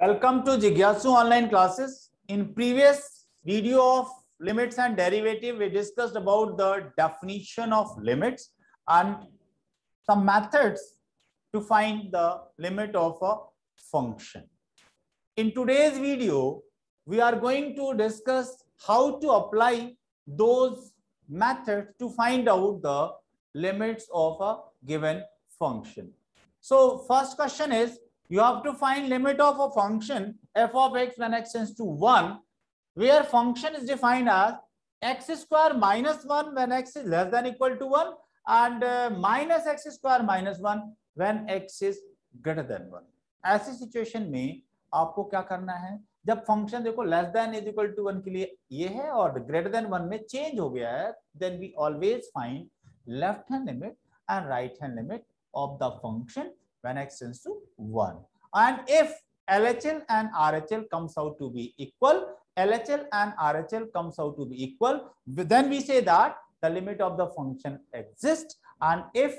Welcome to Jigyasu online classes. In previous video of limits and derivative, we discussed about the definition of limits and some methods to find the limit of a function. In today's video, we are going to discuss how to apply those methods to find out the limits of a given function. So first question is, you have to find limit of a function f of x when x tends to 1, where function is defined as x square minus 1 when x is less than equal to 1 and minus x square minus 1 when x is greater than 1. ऐसी situation में आपको क्या करना है, जब function देखो less than is equal to 1 के लिए ये है और ग्रेटर देन 1 में चेंज हो गया है, then we always find left hand limit and right hand limit of the function when x tends to 1. And if LHL and RHL comes out to be equal, LHL and RHL comes out to be equal, then we say that the limit of the function exists. And if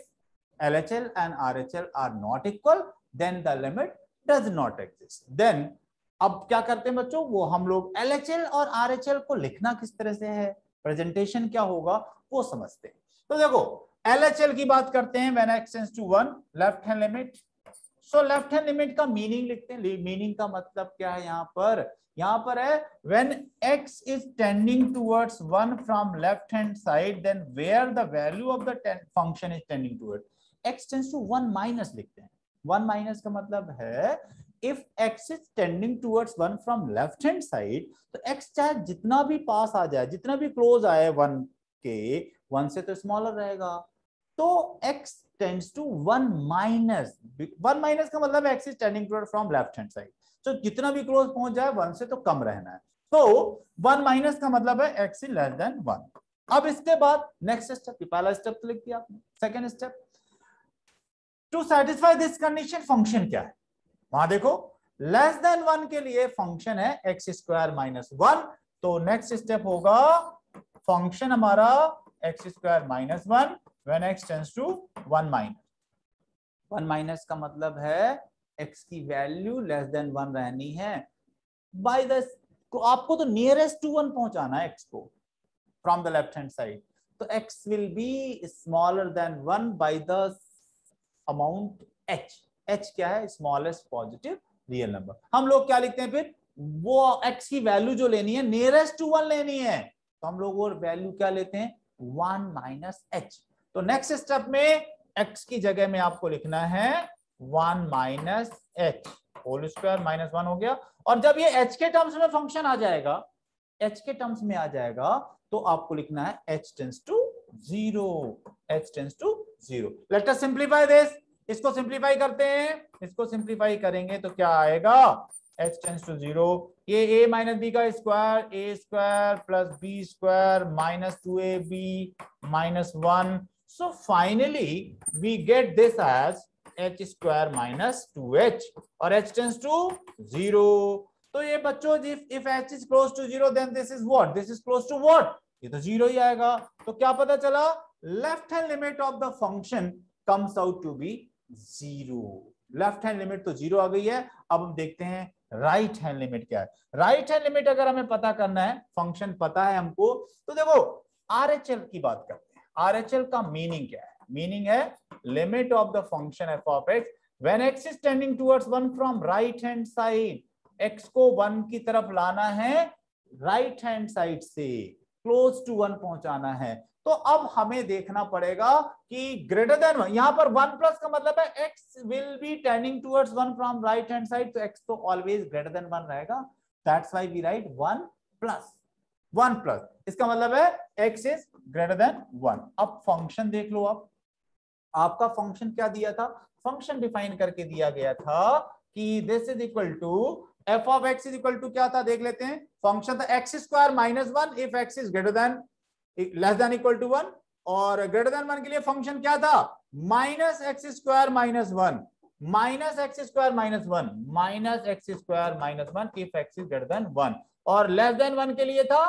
LHL and RHL are not equal, then the limit does not exist. Then अब क्या करते हैं बच्चों, वो हम लोग LHL और RHL को लिखना किस तरह से है, प्रेजेंटेशन क्या होगा वो समझते हैं. तो देखो LHL की बात करते हैं when x tends to 1, left hand limit. So left hand limit का मीनिंग लिखते हैं. मीनिंग का मतलब क्या है, यहाँ पर है when x is tending towards 1 from left hand side, then where the value of the function is tending towards, x tends to 1 minus लिखते हैं. 1 minus का मतलब है if x is tending towards 1 from left hand side, तो x चाहे जितना भी पास आ जाए, जितना भी क्लोज आए 1 के, 1 से तो स्मॉलर रहेगा, तो x tends to 1 minus. 1 minus का मतलब x is tending toward from left hand side. तो जितना भी क्लोज पहुंच जाए 1 से तो कम रहना है. तो 1 minus का मतलब है x is less than 1. अब इसके बाद नेक्स्ट स्टेप, पहला स्टेप तो लिख दिया आपने. Second step, to satisfy this condition function क्या है, वहां देखो लेस देन 1 के लिए फंक्शन है x स्क्वायर माइनस 1. तो नेक्स्ट स्टेप होगा फंक्शन हमारा x square minus 1 when x tends to 1 minus. 1 minus का मतलब है x की वैल्यू लेस देन 1 रहनी है. बाय द आपको तो नियरेस्ट टू 1 पहुंचाना है x को from the left hand side, तो x will be smaller than 1 by the amount h. h क्या है, स्मॉलेस्ट पॉजिटिव रियल नंबर. हम लोग क्या लिखते हैं फिर, वो x की वैल्यू जो लेनी है नियरेस्ट टू 1 लेनी है, तो हम लोग वो वैल्यू क्या लेते हैं 1 माइनस h. तो नेक्स्ट स्टेप में x की जगह में आपको लिखना है 1 minus h whole square minus 1 हो गया. और जब ये h के टर्म्स में फंक्शन आ जाएगा, h के टर्म्स में आ जाएगा, तो आपको लिखना है h tends to 0. h tends to 0. Let us simplify this. इसको सिंप्लीफाई करते हैं. इसको सिंप्लीफाई करेंगे तो क्या आएगा, h टेंड्स टू 0. ये a माइनस बी का square, a square plus b square minus 2ab minus 1. So finally we get this as h square minus 2h और h tends to 0. तो ये बच्चों if h is close to 0 then this is what, this is close to what, ये तो 0 ही आएगा. तो क्या पता चला, left hand limit of the function comes out to be 0. Left hand limit तो 0 आ गई है. अब हम देखते हैं राइट हैंड लिमिट क्या है. राइट हैंड लिमिट अगर हमें पता करना है, फंक्शन पता है हमको, तो देखो RHL की बात करते हैं. RHL का मीनिंग क्या है, मीनिंग है limit of the function f of x when x is tending towards 1 from right hand side. x को 1 की तरफ लाना है राइट हैंड साइड से, क्लोज टू 1 पहुंचाना है. तो अब हमें देखना पड़ेगा कि ग्रेटर देन 1, यहां पर 1 प्लस का मतलब है x will be tending towards 1 from right hand side, तो x तो ऑलवेज ग्रेटर देन 1 रहेगा. That's why we write 1 plus. 1 plus इसका मतलब है x इज ग्रेटर देन 1. अब फंक्शन देख लो. अब आपका फंक्शन क्या दिया था, फंक्शन डिफाइन करके दिया गया था कि this is equal to f of x is equal to क्या था, देख लेते हैं. फंक्शन था x square minus 1 if x is greater than less than equal to 1, और ग्रेटर देन 1 के लिए फंक्शन क्या था, minus X square minus 1 minus X square minus 1 minus X square minus 1 if x is greater than 1, और less than 1 के लिए था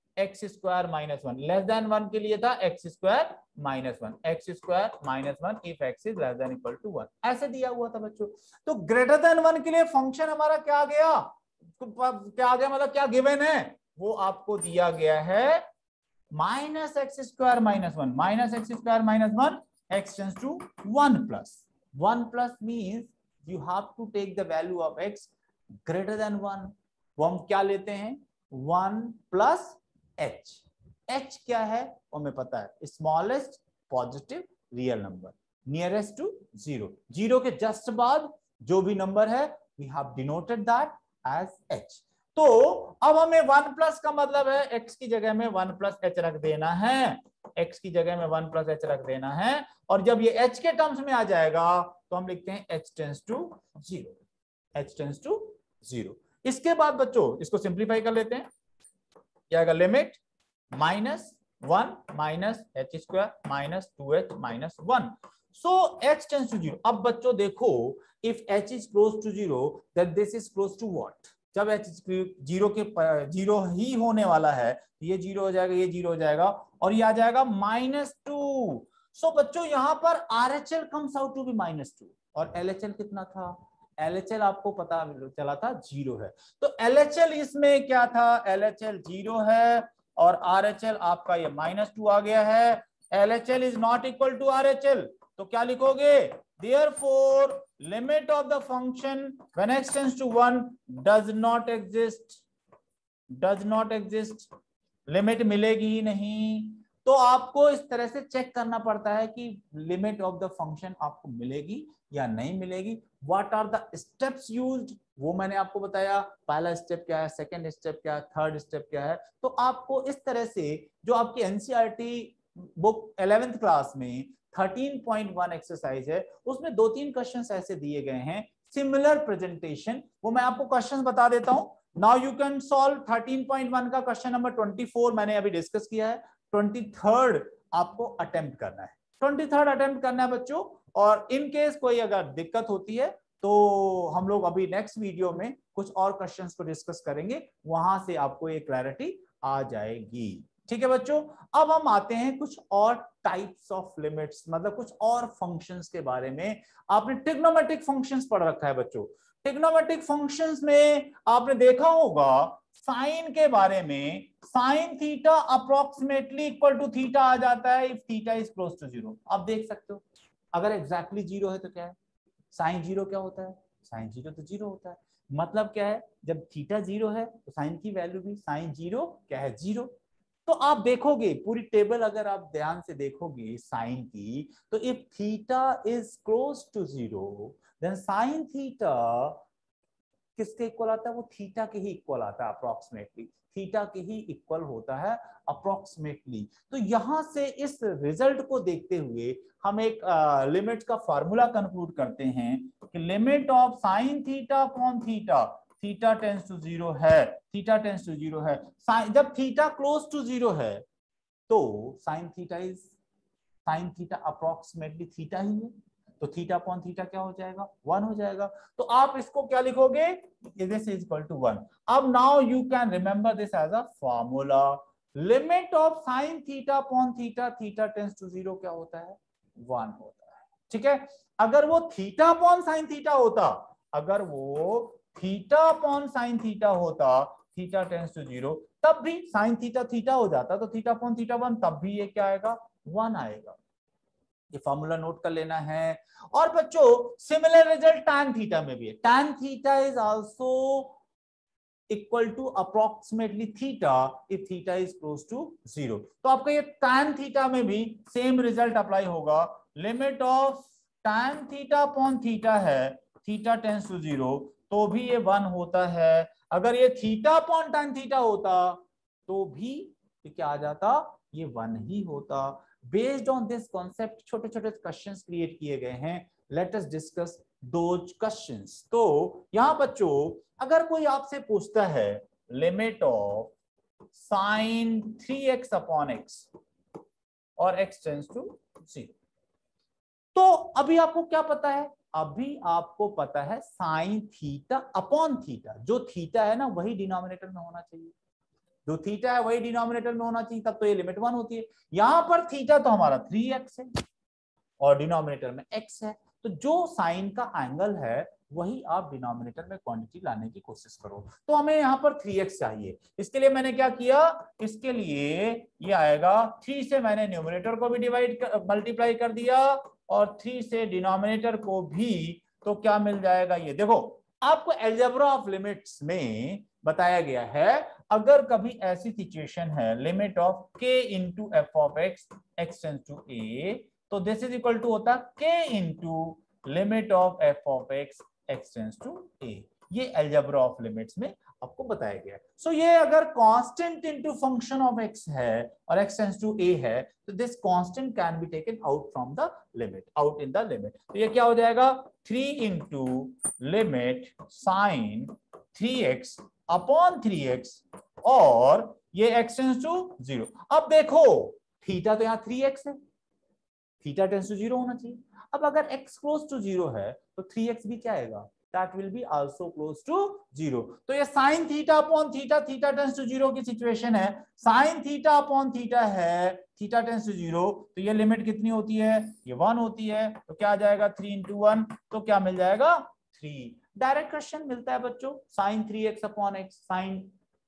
X square minus one, less than one के लिए था X square minus one, X square minus one if X is less than equal to one, ऐसे दिया हुआ था बच्चों। तो ग्रेटर देन वन के लिए फंक्शन हमारा क्या आ गया, मतलब क्या गिवन है, वो आपको दिया गया है minus X square minus one, minus X square minus one, X tends to one plus means you have to take the value of X greater than one. वो हम क्या लेते हैं, वन प्लस एच। एच क्या है वो हमें पता है, smallest positive real number nearest to zero, zero के जस्ट बाद जो भी नंबर है we have denoted that as H. तो अब हमें वन प्लस का मतलब है एक्स की जगह में वन प्लस एच रख देना है, एक्स की जगह में वन प्लस एच रख देना है, और जब ये एच के टर्म्स में आ जाएगा तो हम लिखते हैं H tends to zero, H tends to zero. इसके बाद बच्चों इसको सिंप्लीफाई कर लेते हैं, क्या आएगा, limit minus one minus H square minus two H minus one, so H tends to zero. अब बच्चों देखो, if H is close to zero then this is close to what, जब एच जीरो के जीरो ही होने वाला है, ये जीरो हो जाएगा, ये जीरो हो जाएगा, और ये आ जाएगा माइनस टू। सो बच्चों यहाँ पर RHL comes out to be minus two, और LHL कितना था, LHL आपको पता चला था जीरो है, तो LHL इसमें क्या था, LHL जीरो है, और RHL आपका ये माइनस टू आ गया है। LHL is not equal to RHL, तो क्या लिखोगे, therefore limit of the function when x tends to 1 does not exist, limit मिलेगी ही नहीं। तो आपको इस तरह से चेक करना पड़ता है कि लिमिट ऑफ द फंक्शन आपको मिलेगी या नहीं मिलेगी। What are the steps used, वो मैंने आपको बताया, पहला स्टेप क्या है, सेकंड स्टेप क्या है, थर्ड स्टेप क्या है। तो आपको इस तरह से जो आपकी एनसीईआरटी बुक 11th क्लास में 13.1 एक्सरसाइज है, उसमें दो तीन क्वेश्चंस ऐसे दिए गए हैं सिमिलर प्रेजेंटेशन, वो मैं आपको क्वेश्चंस बता देता हूं। नाउ यू कैन सॉल्व 13.1 का क्वेश्चन नंबर 24 मैंने अभी डिस्कस किया है, 23rd आपको अटेम्प्ट करना है, 23rd अटेम्प्ट करना है बच्चों। और इन केस कोई अगर दिक्कत होती है तो हम लोग अभी नेक्स्ट वीडियो में कुछ और क्वेश्चंस को डिस्कस करेंगे, वहां से आपको ये क्लैरिटी आ जाएगी। ठीक है बच्चों, अब हम आते हैं कुछ और टाइप्स ऑफ लिमिट्स, मतलब कुछ और फंक्शंस के बारे में। आपने ट्रिग्नोमेट्रिक फंक्शंस पढ़ रखा है बच्चों, ट्रिग्नोमेट्रिक फंक्शंस में आपने देखा होगा साइन के बारे में, sine theta approximately equal to theta आ जाता है if theta is close to zero. आप देख सकते हो अगर एग्जैक्टली जीरो है तो क्या है, साइन जीरो क्या होता है, साइन जीरो तो जीरो होता है। मतलब क्या है, जब थीटा जीरो है तो साइन की वैल्यू भी साइन जीरो क्या है, जीरो। तो आप देखोगे पूरी टेबल अगर आप ध्यान से देखोगे साइन की, तो if theta is close to zero then sine theta किसके इक्वल आता है, वो थीटा के ही इक्वल आता है, अप्रोक्सीमेटली थीटा के ही इक्वल होता है अप्रोक्सीमेटली। तो यहां से इस रिजल्ट को देखते हुए हम एक लिमिट का फार्मूला कंक्लूड करते हैं कि limit of sine theta upon theta, theta tends to zero है, थीटा टेंड्स टू जीरो है, जब थीटा क्लोज टू जीरो है तो साइन थीटा अप्रोक्सीमेटली थीटा ही है, तो थीटा अपॉन थीटा क्या हो जाएगा, वन हो जाएगा। तो आप इसको क्या लिखोगे, this is equal to one. अब now you can remember this as a formula, limit of sine theta upon theta, theta tends to zero क्या होता है, वन होता है। ठीक है, अगर वो थीटा अपॉन साइन थीटा होता, अगर वो थीटा अपॉन साइन थीटा होता, थीटा टेंड्स टू जीरो, तब भी साइन थीटा थीटा हो जाता, तो थीटा अपॉन थीटा वन, तब भी ये क्या आएगा, वन आएगा। ये फॉर्मूला नोट कर लेना है। और बच्चों सिमिलर रिजल्ट tan थीटा में भी है, tan theta is also equal to approximately theta if theta is close to zero. तो आपका ये tan थीटा में भी सेम रिजल्ट अप्लाई होगा, limit of tan theta upon theta है, थीटा टेंड्स टू जीरो, तो भी ये वन होता है। अगर ये थीटा अपॉन tan थीटा होता तो भी ये क्या आ जाता, ये वन ही होता। बेस्ड ऑन दिस कॉन्सेप्ट छोटे छोटे क्वेश्चंस क्रिएट किए गए हैं, let us discuss those questions. तो यहां बच्चों अगर कोई आपसे पूछता है limit of sine 3x upon X और x टेंड्स टू 0, तो अभी आपको क्या पता है, अभी आपको पता है साइन थीटा अपॉन थीटा, जो थीटा है ना वही डिनोमिनेटर में होना चाहिए। जो थीटा है वही डिनोमिनेटर में होना चाहिए, तब तो ये लिमिट 1 होती है। यहां पर थीटा तो हमारा 3x है और डिनोमिनेटर में x है, तो जो साइन का एंगल है वही आप डिनोमिनेटर में क्वांटिटी लाने की कोशिश करो। तो हमें यहाँ पर 3x चाहिए। इसके लिए मैंने क्या किया, इसके लिए ये आएगा 3 से मैंने न्यूमरेटर को भी मल्टीप्लाई कर दिया और 3 से डिनोमिनेटर को भी, तो क्या मिल जाएगा, ये देखो आपको अलजेब्रा ऑफ लिमिट्स में बताया गया है, अगर कभी ऐसी सिचुएशन है limit of k into F of X X tends to a, तो दिस इज इक्वल टू होता k into limit of F of X X tends to a। ये अलजेब्रा ऑफ लिमिट्स में आपको बताया गया है। सो ये अगर constant into function of x है और x टेंड्स टू a है, तो this constant can be taken out from the limit, out in the limit. तो ये क्या हो जाएगा, 3 into limit sign 3x upon 3x और ये x टेंड्स टू 0। अब देखो थीटा तो यहाँ 3x है, थीटा टेंड्स टू 0 होना चाहिए। अब अगर x क्लोज टू 0 है तो 3x भी क्या आएगा, that will be also close to 0। तो ये sin theta upon theta, theta tends to 0 की सिचुएशन है, sin थीटा अपॉन थीटा है, थीटा टेंड्स टू 0, तो ये लिमिट कितनी होती है, ये 1 होती है। तो क्या आ जाएगा 3 इंटू 1, तो क्या मिल जाएगा 3। डायरेक्ट क्वेश्चन मिलता है बच्चों, sin 3x अपॉन x, sin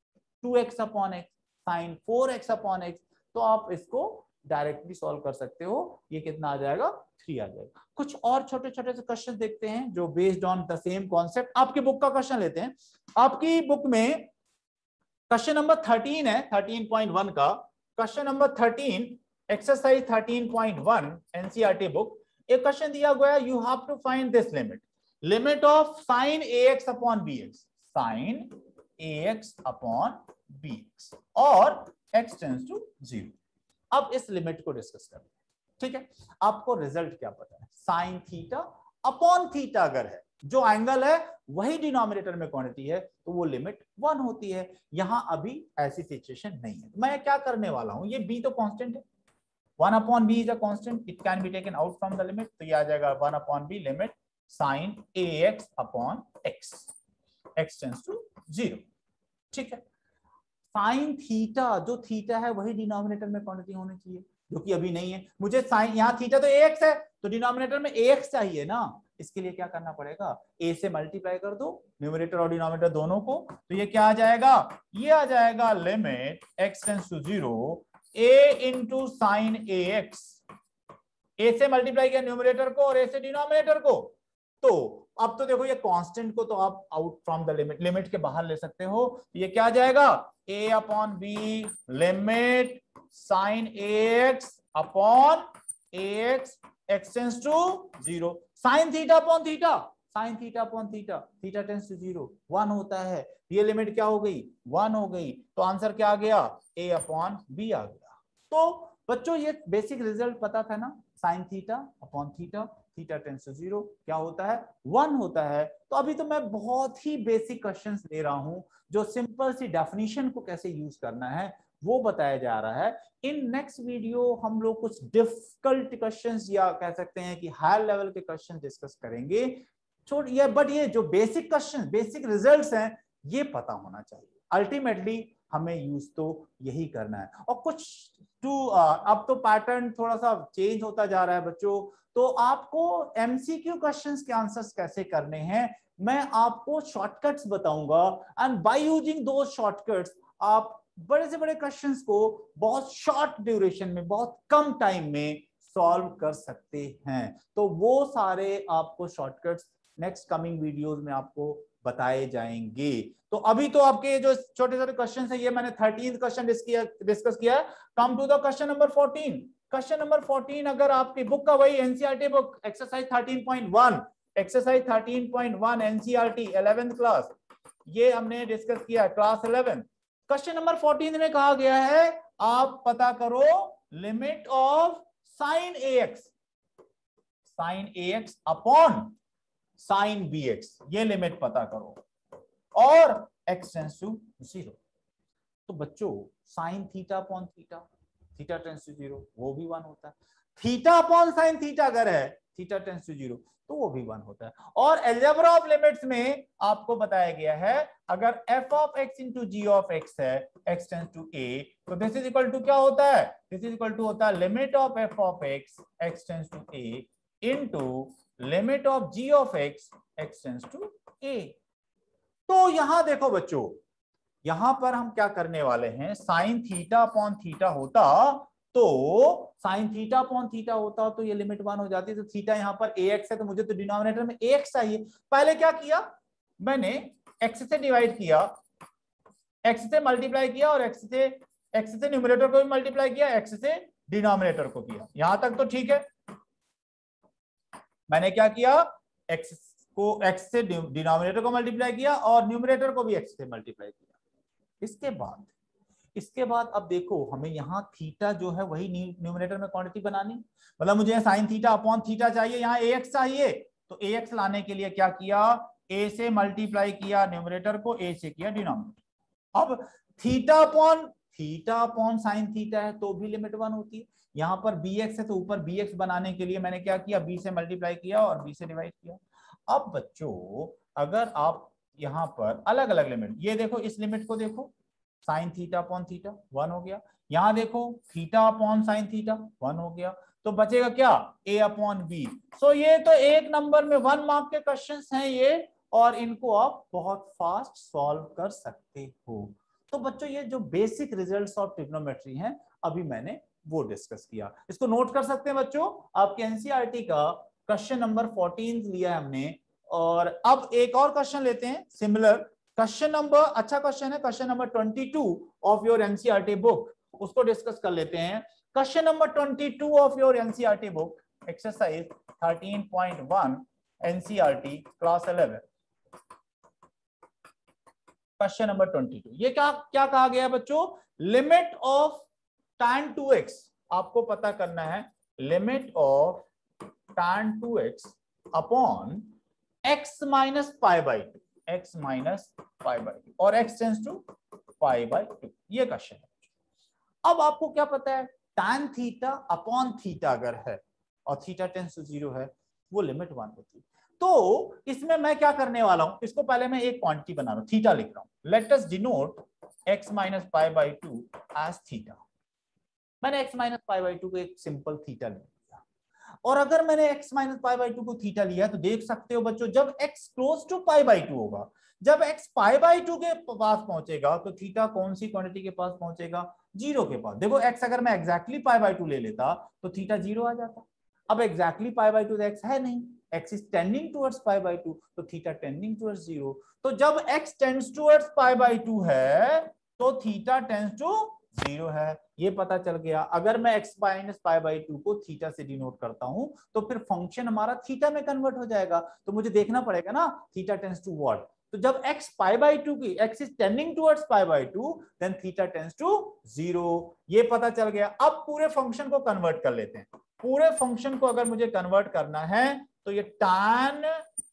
2x upon x, sin 4x अपॉन x, तो आप इसको डायरेक्टली सॉल्व कर सकते हो। ये कितना आ जाएगा, 3 आ जाएगा। कुछ और छोटे छोटे से क्वेश्चन देखते हैं जो based on the same concept. आपकी बुक का क्वेश्चन लेते हैं। आपकी बुक में क्वेश्चन नंबर 13 है, 13.1 का question number 13, exercise 13.1 NCERT book. एक क्वेश्चन दिया गया है, you have to find this limit, limit of sine ax upon bx, sine ax upon bx और x टेंड्स टू 0। अब इस लिमिट को डिस्कस करते हैं, ठीक है। आपको रिजल्ट क्या पता है, साइन थीटा अपॉन थीटा अगर है, जो एंगल है वही डिनोमिनेटर में क्वांटिटी है, तो वो लिमिट 1 होती है। यहां अभी ऐसी सिचुएशन नहीं है। मैं क्या करने वाला हूं, ये b तो कांस्टेंट है, 1 upon b is a constant, it can be taken out from the limit. तो ये आ जाएगा 1 upon b limit sine ax upon x, x tends to 0, ठीक है। साइन थीटा, जो थीटा है वही डिनोमिनेटर में क्वांटिटी होनी चाहिए, जो कि अभी नहीं है। मुझे साइन, यहाँ थीटा तो ax है, तो डिनोमिनेटर में ax चाहिए ना। इसके लिए क्या करना पड़ेगा, a से मल्टीप्लाई कर दो न्यूमरेटर और डिनोमिनेटर दोनों को, तो ये क्या आ जाएगा, ये आ जाएगा limit x tends to 0 a into sine ax। a से मल्टीप्लाई किया न्यूमरेटर को और a से डिनोमिनेटर को, तो अब तो देखो ये कांस्टेंट को तो आप out from the limit, limit के बाहर ले सकते हो। ये क्या आ जाएगा, a upon b limit sine ax upon ax x tends to 0, sine theta upon theta, sine theta upon theta, theta tends to 0, 1 होता है। ये लिमिट क्या हो गई, 1 हो गई। तो आंसर क्या आ गया, a अपॉन b आ गया। तो बच्चों ये बेसिक रिजल्ट पता था ना, sine theta upon theta, theta tends to 0 क्या होता है, 1 होता है। तो अभी तो मैं बहुत ही बेसिक क्वेश्चंस दे रहा हूं, जो सिंपल सी डेफिनेशन को कैसे यूज करना है वो बताया जा रहा है। इन नेक्स्ट वीडियो हम लोग कुछ डिफिकल्ट क्वेश्चंस या कह सकते हैं कि हायर लेवल के क्वेश्चन डिस्कस करेंगे। छोड़ ये, बट ये जो बेसिक क्वेश्चन, बेसिक रिजल्ट्स हैं, ये पता होना चाहिए। अल्टीमेटली हमें यूज तो यही करना है। और कुछ अब तो पैटर्न थोड़ा सा चेंज होता जा रहा है बच्चों, तो आपको एमसीक्यू क्वेश्चंस के आंसर्स कैसे करने हैं मैं आपको शॉर्टकट्स बताऊंगा, एंड बाय यूजिंग दो शॉर्टकट्स आप बड़े से बड़े क्वेश्चंस को बहुत शॉर्ट ड्यूरेशन में, बहुत कम टाइम में सॉल्व कर सकते हैं। तो वो सारे आपको शॉर्टकट्स नेक्स्ट कमिंग वीडियोस में आपको बताए जाएंगे। तो अभी तो आपके जो छोटे छोटे क्वेश्चन है, ये मैंने 13th क्वेश्चन डिस्कस किया। Come to the question number 14। Question number 14 अगर आपकी बुक का वही NCERT book exercise 13.1, exercise 13.1 NCERT 11th class, ये हमने डिस्कस किया क्लास 11। क्वेश्चन नंबर 14 में कहा गया है आप पता करो limit of sine ax, sine ax upon sine bx, ये लिमिट पता करो, और x टेंड्स टू 0। तो बच्चों sine theta upon theta, theta tends to 0, वो भी 1 होता है। थीटा अपॉन साइन थीटा अगर है, थीटा टेंड्स टू 0, तो वो भी 1 होता है। और अलजेब्रा ऑफ लिमिट्स में आपको बताया गया है अगर f of x into g of x है, x टेंस टू a, तो दिस इज इक्वल टू क्या होता है, दिस इज इक्वल टू होता है limit of f of x, x tends to a into limit of g of x, x tends to a। तो यहां देखो बच्चों, यहां पर हम क्या करने वाले हैं, साइन थीटा अपॉन थीटा होता, तो साइन थीटा अपॉन थीटा होता तो ये लिमिट 1 हो जाती, तो थीटा यहां पर ax है, तो मुझे तो डिनोमिनेटर में ax चाहिए। पहले क्या किया, मैंने x से डिवाइड किया, x से मल्टीप्लाई किया, और x से न्यूमरेटर को भी मल्टीप्लाई किया, x से डिनोमिनेटर को किया। यहां तक तो ठीक है। मैंने क्या किया, x से डिनोमिनेटर को मल्टीप्लाई किया और न्यूमरेटर को भी x से मल्टीप्लाई किया। इसके बाद अब देखो, हमें यहाँ थीटा जो है वही न्यूमरेटर में क्वांटिटी बनानी, मतलब मुझे साइन थीटा अपॉन थीटा चाहिए, यहाँ ax चाहिए, तो ax लाने के लिए क्या किया, a से मल्टीप्लाई किया न्यूमरेटर को, a से किया डिनोमिनेटर। अब थीटा अपॉन साइन थीटा है तो भी लिमिट 1 होती है। यहाँ पर bx है तो ऊपर bx बनाने के लिए मैंने क्या किया, b से मल्टीप्लाई किया और b से डिवाइड किया। अब बच्चों अगर आप यहाँ पर अलग अलग लिमिट, ये देखो इस लिमिट को देखो, साइन थीटा अपॉन थीटा 1 हो गया, यहां देखो थीटा अपॉन साइन थीटा 1 हो गया, तो बचेगा क्या, a अपॉन बी। सो ये तो एक नंबर में 1 मार्क के क्वेश्चंस हैं ये, और इनको आप बहुत फास्ट सॉल्व कर सकते हो। तो बच्चों ये जो बेसिक रिजल्ट्स ऑफ ट्रिग्नोमेट्री हैं अभी मैंने वो डिस्कस किया, इसको नोट कर सकते हैं बच्चों। आपके एनसीईआरटी का क्वेश्चन नंबर 14 लिया है हमने, और अब एक और क्वेश्चन लेते हैं सिमिलर क्वेश्चन नंबर, अच्छा क्वेश्चन है, question number 22 of your NCERT book, उसको डिस्कस कर लेते हैं। Question number 22 of your NCERT book, exercise 13.1 NCERT class 11, question number 22। ये क्या क्या कहा गया है बच्चों, लिमिट ऑफ tan 2x, आपको पता करना है limit of tan 2x upon x minus pi by 2, x minus pi by 2 और x tends to pi by 2, ये क्वेश्चन है। अब आपको क्या पता है, tan थीटा अपॉन थीटा अगर है और थीटा टेंस टू 0 है, वो लिमिट 1 होती है। तो इसमें मैं क्या करने वाला हूं, इसको पहले मैं एक क्वांटिटी बना रहा हूं, थीटा लिख रहा हूं। Let us denote x minus pi by 2 as theta. मैंने x माइनस पाई बाई 2 को एक सिंपल थीटा ले लिया, और अगर मैंने x माइनस पाई बाई 2 को थीटा लिया तो देख सकते हो बच्चों, जब x close to pi by 2 होगा, जब x पाई बाई 2 के पास पहुंचेगा तो थीटा कौन सी क्वांटिटी के पास पहुंचेगा, 0 के पास। देखो x अगर मैं एग्जैक्टली पाई बाई 2 ले लेता तो थीटा 0 आ जाता, अब एग्जैक्टली पाई बाई 2 तो x है नहीं, x is tending towards pi by 2, तो थीटा टेंडिंग टुवर्ड्स 0। तो जब x tends towards pi by 2 है तो थीटा टेंड्स टू 0 है, ये पता चल गया। अगर मैं x माइनस पाई बाई 2 को थीटा से डिनोट करता हूं तो फिर फंक्शन हमारा थीटा में कन्वर्ट हो जाएगा, तो मुझे देखना पड़ेगा ना थीटा टेंड्स टू व्हाट। तो जब x पाई बाई 2 की x is tending towards pi by 2 then theta tends to 0, ये पता चल गया। अब पूरे फंक्शन को कन्वर्ट कर लेते हैं। पूरे फंक्शन को अगर मुझे कन्वर्ट करना है तो ये tan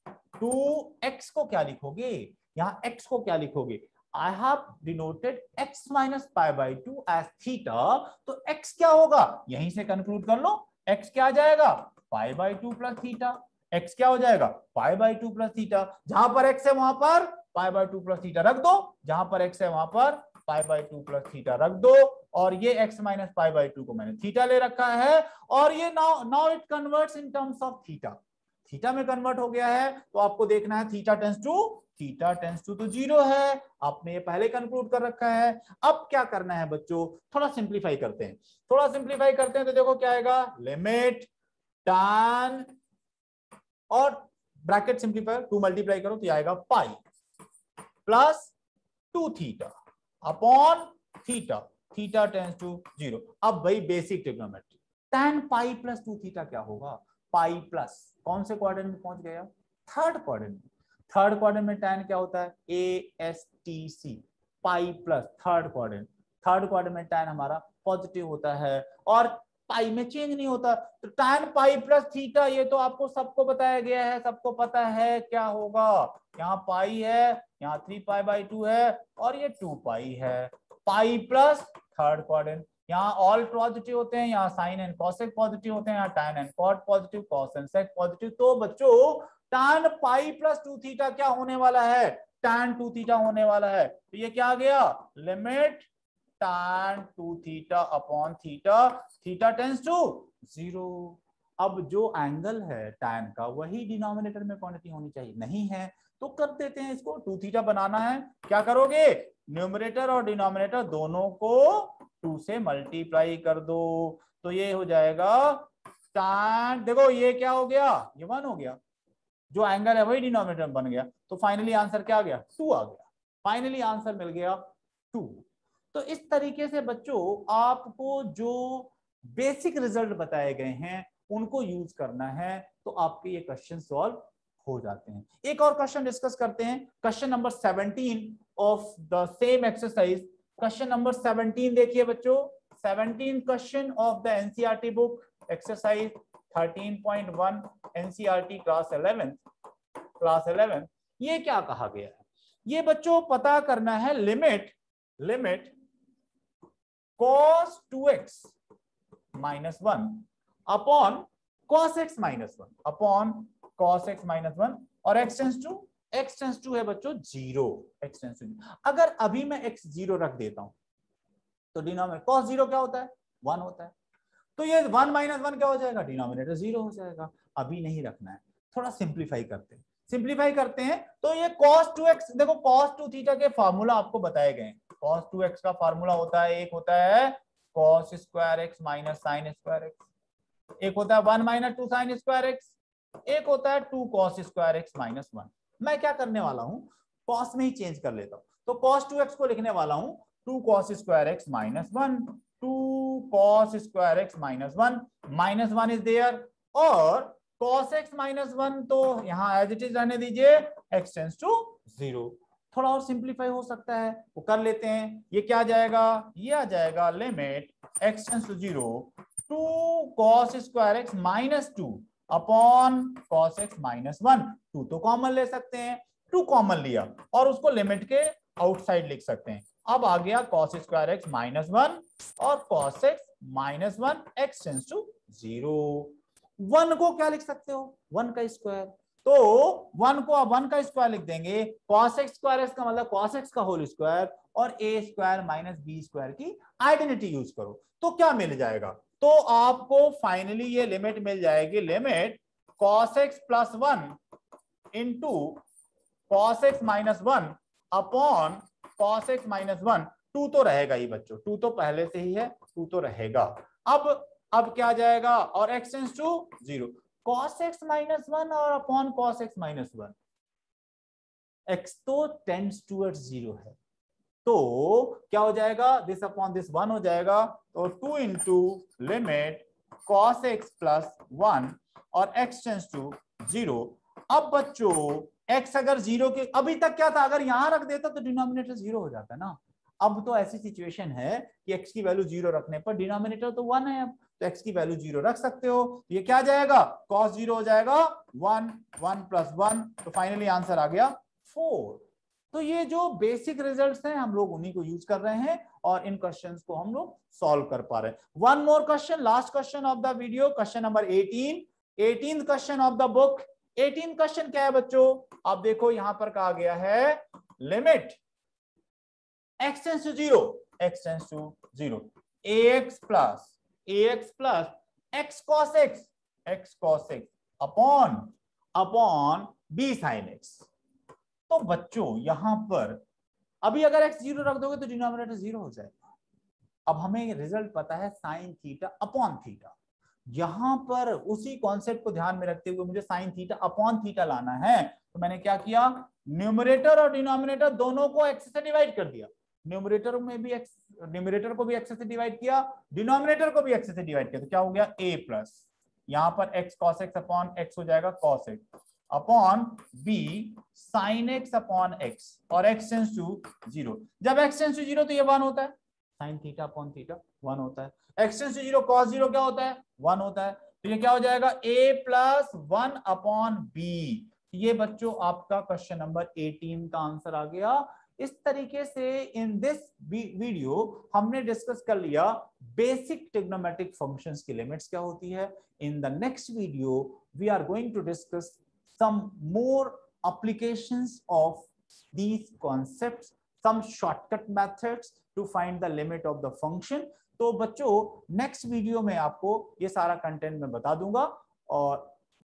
2x को क्या लिखोगे, यहाँ x को क्या लिखोगे, I have denoted x minus pi by 2 as theta, तो x क्या होगा, यहीं से कंक्लूड कर लो, x क्या आ जाएगा, pi by 2 plus theta, x क्या हो जाएगा, pi by 2 plus theta, जहां पर x है वहां पर pi by 2 plus theta रख दो, जहां पर x है वहां पर pi by 2 plus theta रख दो, और ये x minus pi by 2 को मैंने थीटा ले रखा है, और ये now it converts in terms of theta, theta में कन्वर्ट हो गया है। तो आपको देखना है थीटा टेंस टू तो 0 है, आपने ये पहले कंक्लूड कर रखा है। अब क्या करना है बच्चों, थोड़ा सिंप्लीफाई करते हैं, तो देखो क्या आएगा, लिमिट tan, और ब्रैकेट सिंप्लीफाई 2 मल्टीप्लाई करो तो आएगा pi plus 2 theta upon theta, theta tends to 0। अब भाई basic trigonometry, tan pi plus 2 theta क्या होगा, पाई प्लस कौन से क्वाड्रेंट में पहुंच गया, थर्ड क्वाड्रेंट में। थर्ड क्वाड्रेंट में tan क्या होता है, ASTC, pi plus third quadrant में tan हमारा पॉजिटिव होता है और पाई में चेंज नहीं होता, तो tan पाई प्लस थीटा, ये तो आपको सबको बताया गया है, सबको पता है क्या होगा, यहाँ पाई है, यहाँ 3 पाई बाई 2 है, और ये 2 पाई है, पाई प्लस थर्ड क्वाड्रेंट, यहाँ ऑल पॉजिटिव होते हैं, यहाँ साइन एंड कॉसेक पॉजिटिव होते हैं, यहाँ tan and cot positive, cos and sec positive. तो बच्चों tan पाई प्लस 2 थीटा क्या होने वाला है, tan 2 थीटा होने वाला है। तो ये क्या आ गया, limit tan 2 theta upon theta, theta tends to 0। अब जो एंगल है tan का वही डिनोमिनेटर में क्वांटिटी होनी चाहिए, नहीं है तो कर देते हैं इसको। 2 थीटा बनाना है, क्या करोगे, न्यूमरेटर और डिनोमिनेटर दोनों को 2 से मल्टीप्लाई कर दो। तो ये हो जाएगा tan, देखो ये क्या हो गया, ये 1 हो गया, जो एंगल है वही डिनोमिनेटर में बन गया। तो फाइनली आंसर क्या आ गया, 2 आ गया। फाइनली आंसर मिल गया 2। तो इस तरीके से बच्चों आपको जो बेसिक रिजल्ट बताए गए हैं उनको यूज करना है, तो आपके ये क्वेश्चन सॉल्व हो जाते हैं। एक और क्वेश्चन डिस्कस करते हैं, question number 17 of the same exercise. Question number 17 देखिए बच्चों, 17 question of the NCERT book, exercise 13.1 NCERT class 11। ये क्या कहा गया है, ये बच्चों पता करना है limit cos 2x minus 1 upon cos x minus 1 upon cos x minus 1 और x टेंड्स टू है बच्चों 0, x टेंड्स टू। अगर अभी मैं x 0 रख देता हूं तो डिनोमिनेटर cos 0 क्या होता है, 1 होता है। तो ये 1 माइनस 1 क्या हो जाएगा, डिनोमिनेटर 0 हो जाएगा। अभी नहीं रखना है, थोड़ा सिंप्लीफाई करते हैं। तो ये cos 2x, देखो cos 2 थीटा के फार्मूला आपको बताए गए हैं। cos 2x का फार्मूला होता है, एक होता है cos square x minus sin square x, एक होता है 1 माइनस 2 sin स्क्वायर x, एक होता है 2 cos स्क्वायर x माइनस 1। मैं क्या करने वाला हूं, cos में ही चेंज कर लेता हूं। तो cos 2x को लिखने वाला हूं 2 cos square x minus 1, 2 cos square x minus 1, minus 1 is there, और cos x माइनस 1 तो यहां एज इट इज रहने दीजिए, x टेंड्स टू 0। थोड़ा और सिंप्लीफाई हो सकता है, वो कर लेते हैं। ये क्या आ जाएगा, ये आ जाएगा limit x tends to 0 2 cos square x minus 2 upon cos x minus 1। 2 तो कॉमन ले सकते हैं, 2 कॉमन लिया और उसको लिमिट के आउटसाइड लिख सकते हैं। अब आ गया cos स्क्वायर x माइनस 1 और cos x minus 1, x tends to 0। 1 को क्या लिख सकते हो, 1 का स्क्वायर, तो 1 को आप 1 का स्क्वायर लिख देंगे, cos x स्क्वायर x का मतलब cos x का होल स्क्वायर और a square minus b square की आइडेंटिटी यूज करो तो क्या मिल जाएगा, तो आपको फाइनली ये लिमिट मिल जाएगी, limit cos x plus 1 into cos x minus 1 upon cos x minus 1। 2 तो रहेगा ही बच्चों, 2 तो पहले से ही है, 2 तो रहेगा। अब क्या आ जाएगा, और x tends to 0, cos x minus 1 और upon cos x minus 1, x तो टेंड्स टूवर्ड्स 0 है, तो क्या हो जाएगा, दिस अपॉन दिस 1 हो जाएगा, तो 2 into limit cos x plus 1 और x टेंड्स टू 0। अब बच्चों x अगर 0 के, अभी तक क्या था, अगर यहां रख देता तो डिनोमिनेटर 0 हो जाता ना। अब तो ऐसी सिचुएशन है कि x की वैल्यू 0 रखने पर डिनोमिनेटर तो 1 है, अब तो x की वैल्यू 0 रख सकते हो। ये क्या जाएगा, cos 0 हो जाएगा 1, 1 प्लस 1, तो फाइनली आंसर आ गया 4। तो ये जो बेसिक रिजल्ट्स हैं हम लोग उन्हीं को यूज कर रहे हैं और इन क्वेश्चंस को हम लोग सॉल्व कर पा रहे हैं। One more question, last question of the video, question number 18 question of the book. 18 question क्या है बच्चों, आप देखो यहां पर कहा गया है limit x tends to 0 ax plus x cos x upon b sin x। तो बच्चों यहां पर अभी अगर x 0 रख दोगे तो डिनोमिनेटर 0 हो जाएगा। अब हमें रिजल्ट पता है साइन थीटा अपॉन थीटा, यहां पर उसी कॉन्सेप्ट को ध्यान में रखते हुए मुझे साइन थीटा अपॉन थीटा लाना है, तो मैंने क्या किया, न्यूमरेटर और डिनोमिनेटर दोनों को x से डिवाइड कर दिया, न्यूमरेटर को भी x से डिवाइड किया, डिनोमिनेटर को भी x से डिवाइड किया, तो क्या हो गया a प्लस, यहां पर x cos x upon x हो जाएगा cos x upon b sin x upon x और x टेंड्स टू 0। जब x टेंड्स टू 0 तो ये 1 होता है, sin थीटा अपॉन थीटा 1 होता है, x टेंड्स टू 0 cos 0 क्या होता है, 1 होता है, तो ये क्या हो जाएगा a प्लस 1 अपॉन b। ये बच्चों आपका क्वेश्चन नंबर 18 का आंसर आ गया। इस तरीके से इन दिस वीडियो हमने डिस्कस कर लिया बेसिक ट्रिग्नोमेट्रिक फंक्शंस की लिमिट्स क्या होती है। In the next video we are going to discuss some more applications of these concepts, some shortcut methods to find the limit of the function. तो बच्चों next video में आपको ये सारा कंटेंट मैं बता दूंगा और